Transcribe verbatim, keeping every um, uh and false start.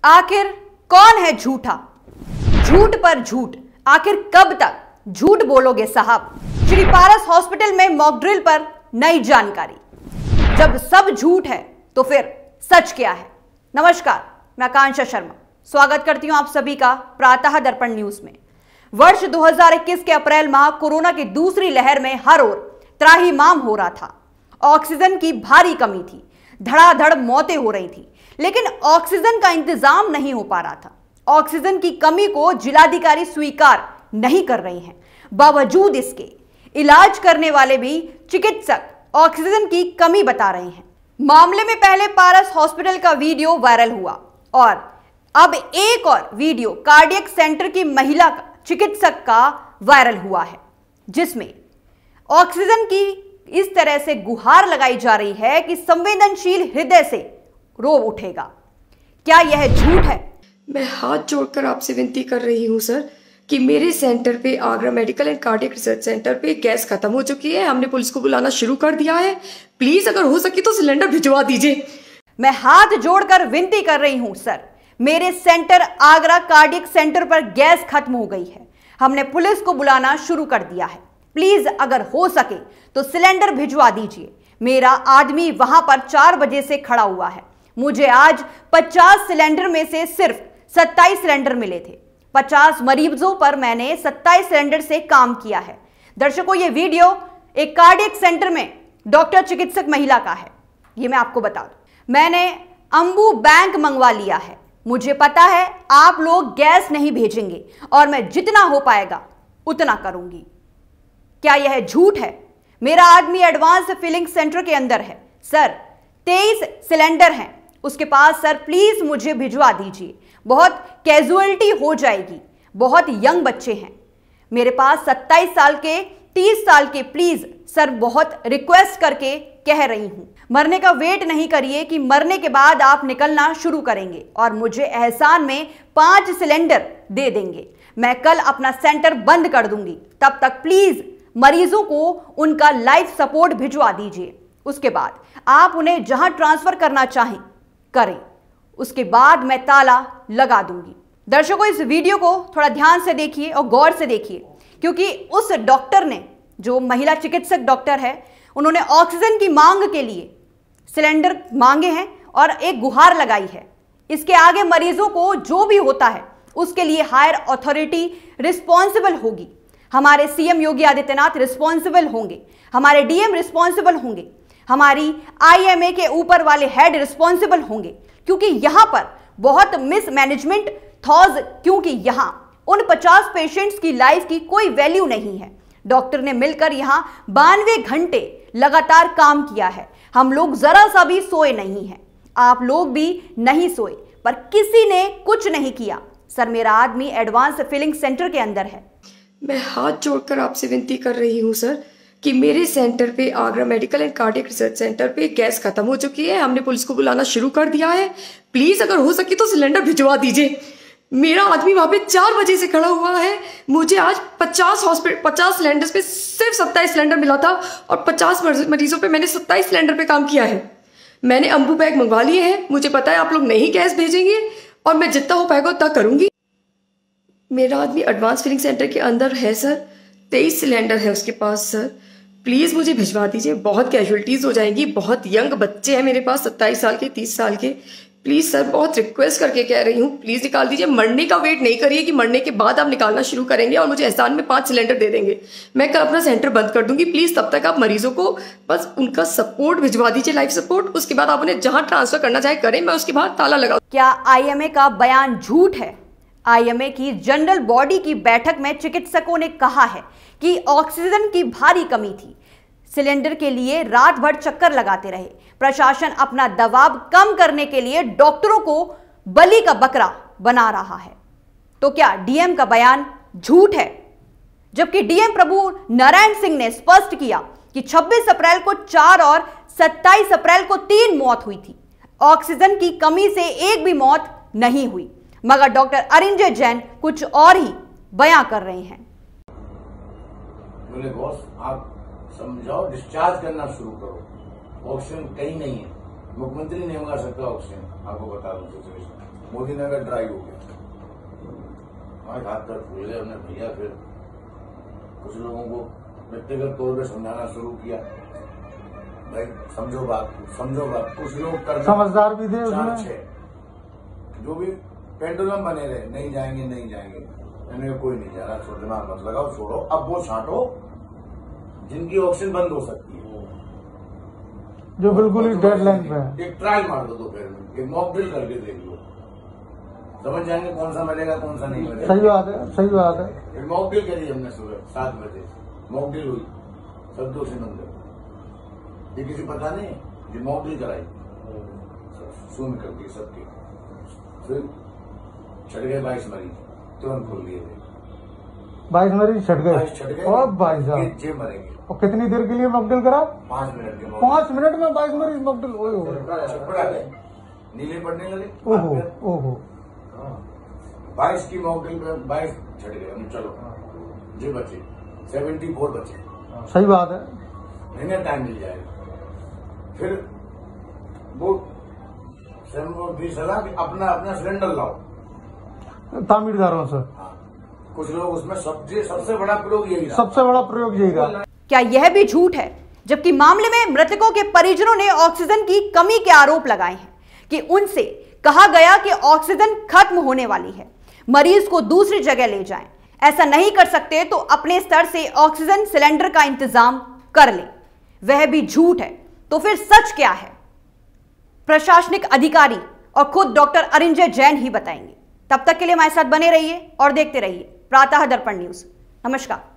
आखिर कौन है झूठा? झूठ पर झूठ, आखिर कब तक झूठ बोलोगे साहब? श्री पारस हॉस्पिटल में मॉक ड्रिल पर नई जानकारी। जब सब झूठ है तो फिर सच क्या है? नमस्कार, मैं आकांक्षा शर्मा स्वागत करती हूं आप सभी का प्रातः दर्पण न्यूज में। वर्ष दो हज़ार इक्कीस के अप्रैल माह कोरोना की दूसरी लहर में हर ओर त्राहिमाम हो रहा था। ऑक्सीजन की भारी कमी थी, धड़ाधड़ मौतें हो रही थी, लेकिन ऑक्सीजन का इंतजाम नहीं हो पा रहा था। ऑक्सीजन की कमी को जिलाधिकारी स्वीकार नहीं कर रहे हैं। बावजूद इसके इलाज करने वाले भी चिकित्सक ऑक्सीजन की कमी बता रहे हैं। मामले में पहले पारस हॉस्पिटल का वीडियो वायरल हुआ और अब एक और वीडियो कार्डियक सेंटर की महिला चिकित्सक का वायरल हुआ है, जिसमें ऑक्सीजन की इस तरह से गुहार लगाई जा रही है कि संवेदनशील हृदय से रो उठेगा। क्या यह झूठ है? मैं हाथ जोड़कर आपसे विनती कर रही हूं सर कि मेरे सेंटर पे, Agra medical and cardiac research centre पे गैस खत्म हो चुकी है। हमने पुलिस को बुलाना शुरू कर दिया है। प्लीज अगर हो सके तो सिलेंडर भिजवा दीजिए। मैं हाथ जोड़कर विनती कर रही हूं सर, मेरे सेंटर आगरा कार्डियक सेंटर पर गैस खत्म हो गई है। हमने पुलिस को बुलाना शुरू कर दिया है। प्लीज अगर हो सके तो सिलेंडर भिजवा दीजिए। मेरा आदमी वहां पर चार बजे से खड़ा हुआ है। मुझे आज पचास सिलेंडर में से सिर्फ सत्ताईस सिलेंडर मिले थे। पचास मरीजों पर मैंने सत्ताईस सिलेंडर से काम किया है। दर्शकों, ये वीडियो एक कार्डियक सेंटर में डॉक्टर चिकित्सक महिला का है। ये मैं आपको बता दूं, मैंने अंबू बैंक मंगवा लिया है। मुझे पता है आप लोग गैस नहीं भेजेंगे और मैं जितना हो पाएगा उतना करूंगी। क्या यह झूठ है? मेरा आदमी एडवांस फिलिंग सेंटर के अंदर है सर, तेईस सिलेंडर हैं उसके पास। सर प्लीज मुझे भिजवा दीजिए, बहुत कैजुअलिटी हो जाएगी। बहुत यंग बच्चे हैं मेरे पास, सत्ताईस साल के, तीस साल के। प्लीज सर, बहुत रिक्वेस्ट करके कह रही हूं। मरने का वेट नहीं करिए कि मरने के बाद आप निकलना शुरू करेंगे और मुझे एहसान में पांच सिलेंडर दे देंगे। मैं कल अपना सेंटर बंद कर दूंगी। तब तक प्लीज मरीजों को उनका लाइफ सपोर्ट भिजवा दीजिए। उसके बाद आप उन्हें जहां ट्रांसफर करना चाहें करें। उसके बाद मैं ताला लगा दूंगी। दर्शकों, इस वीडियो को थोड़ा ध्यान से देखिए और गौर से देखिए, क्योंकि उस डॉक्टर ने, जो महिला चिकित्सक डॉक्टर है, उन्होंने ऑक्सीजन की मांग के लिए सिलेंडर मांगे हैं और एक गुहार लगाई है। इसके आगे मरीजों को जो भी होता है उसके लिए हायर अथॉरिटी रिस्पॉन्सिबल होगी। हमारे सीएम योगी आदित्यनाथ रिस्पॉन्सिबल होंगे, हमारे डीएम रिस्पॉन्सिबल होंगे, हमारी आईएमए के ऊपर वाले हेड रिस्पॉन्सिबल होंगे, क्योंकि यहां पर बहुत मिसमैनेजमेंट थॉज, क्योंकि यहां उन पचास पेशेंट्स की लाइफ की कोई वैल्यू नहीं है। डॉक्टर ने मिलकर यहां बानवे घंटे लगातार काम किया है। हम लोग जरा सा भी सोए नहीं हैं, आप लोग भी नहीं सोए, पर किसी ने कुछ नहीं किया। सर, मेरा आदमी एडवांस फिलिंग सेंटर के अंदर है। मैं हाथ जोड़कर आपसे विनती कर रही हूं सर कि मेरे सेंटर पे, Agra medical and cardiac research centre पे गैस खत्म हो चुकी है। हमने पुलिस को बुलाना शुरू कर दिया है। प्लीज अगर हो सके तो सिलेंडर भिजवा दीजिए। मेरा आदमी वहां पे चार बजे से खड़ा हुआ है। मुझे आज पचास हॉस्पिटल पचास सिलेंडर्स पे सिर्फ सत्ताईस सिलेंडर मिला था और पचास मरीजों पे मैंने सत्ताईस सिलेंडर पे काम किया है। मैंने अंबू बैग मंगवा लिए हैं। मुझे पता है आप लोग नहीं गैस भेजेंगे और मैं जितना हो पाएगा उतना करूंगी। मेरा आदमी एडवांस फिलिंग सेंटर के अंदर है सर, तेईस सिलेंडर है उसके पास। सर प्लीज मुझे भिजवा दीजिए, बहुत कैजुअलिटीज हो जाएंगी। बहुत यंग बच्चे हैं मेरे पास, सत्ताईस साल के, तीस साल के। प्लीज सर, बहुत रिक्वेस्ट करके कह रही हूँ, प्लीज निकाल दीजिए। मरने का वेट नहीं करिए कि मरने के बाद आप निकालना शुरू करेंगे और मुझे एहसान में पांच सिलेंडर दे देंगे। मैं कल अपना सेंटर बंद कर दूंगी। प्लीज तब तक आप मरीजों को बस उनका सपोर्ट भिजवा दीजिए, लाइफ सपोर्ट। उसके बाद आप उन्हें जहां ट्रांसफर करना चाहे करें, मैं उसके बाद ताला लगा। क्या आईएमए का बयान झूठ है? आईएमए की जनरल बॉडी की बैठक में चिकित्सकों ने कहा है कि ऑक्सीजन की भारी कमी थी। सिलेंडर के लिए रात भर चक्कर लगाते रहे। प्रशासन अपना दबाव कम करने के लिए डॉक्टरों को बलि का बकरा बना रहा है। तो क्या डीएम का बयान झूठ है? जबकि डीएम प्रभु नारायण सिंह ने स्पष्ट किया कि छब्बीस अप्रैल को चार और सत्ताईस अप्रैल को तीन मौत हुई थी। ऑक्सीजन की कमी से एक भी मौत नहीं हुई। मगर डॉक्टर अरिंजय जैन कुछ और ही बयां कर रहे हैं। बोले बॉस, आप समझाओ, डिस्चार्ज करना शुरू करो। ऑक्सीजन कहीं नहीं है, मुख्यमंत्री नहीं मंगा सकता ऑक्सीजन। आपको बता दूं सिचुएशन। मोदी नगर ड्राई हो गया, हमारे हाथ पैर फूल गए। हमने भैया फिर कुछ लोगों को व्यक्तिगत तौर पे समझाना शुरू किया, भाई समझो बात, समझो बात। कुछ लोग कर समझदार भी थे चार उसमें, छह जो भी पेंडुलम बने रहे, नहीं जाएंगे नहीं जाएंगे, मैंने कहा कोई नहीं जा रहा, छोड़ दिमाग मत लगाओ, छोड़ो। अब वो छांटो जिनकी ऑक्सीजन बंद हो सकती है, जो बिल्कुल ही डेडलाइन पे है। एक ट्रायल मार दो दोपहर में, एक मॉक ड्रिल करके देख लो, समझ जाएंगे कौन सा मिलेगा कौन सा नहीं मिलेगा। सही बात है, सही बात है। एक मॉक ड्रिल करी हमने सुबह सात बजे, मॉक ड्रिल हुई, सब दोषी मंदिर, ये किसी पता नहीं, ये मॉक ड्रिल कराई, शून्य कर दी सबकी। फिर छट गए बाईस मरीज, तुरंत खोल दिए गए, बाईस मरीज छट गए। छट गए और भाई साहब जे मरेंगे। और कितनी देर के लिए मॉकड्रिल करा? पांच मिनट के पांच मिनट में बाईस मरीज मॉकड्रिल। ओए ओए, छपड़ा गए, नीले पड़ने लगे। ओहो ओहो, बाईस की मॉकड्रिल में बाईस छट गए, हम चलो जे बचे सेवेंटी फोर बचे। सही बात है। महीने टाइम मिल जाएगा। फिर वो दी सलाह कि अपना अपना सिलेंडर लाओ तामीरदारों से। हाँ, कुछ लोग उसमें सबसे सबसे बड़ा प्रयोग यही रहा। सबसे बड़ा प्रयोग यही रहा। क्या यह भी झूठ है, जबकि मामले में मृतकों के परिजनों ने ऑक्सीजन की कमी के आरोप लगाए हैं कि उनसे कहा गया कि ऑक्सीजन खत्म होने वाली है, मरीज को दूसरी जगह ले जाएं। ऐसा नहीं कर सकते तो अपने स्तर से ऑक्सीजन सिलेंडर का इंतजाम कर लें। वह भी झूठ है तो फिर सच क्या है? प्रशासनिक अधिकारी और खुद डॉक्टर अरिंजय जैन ही बताएंगे। तब तक के लिए हमारे साथ बने रहिए और देखते रहिए प्रातः दर्पण न्यूज। नमस्कार।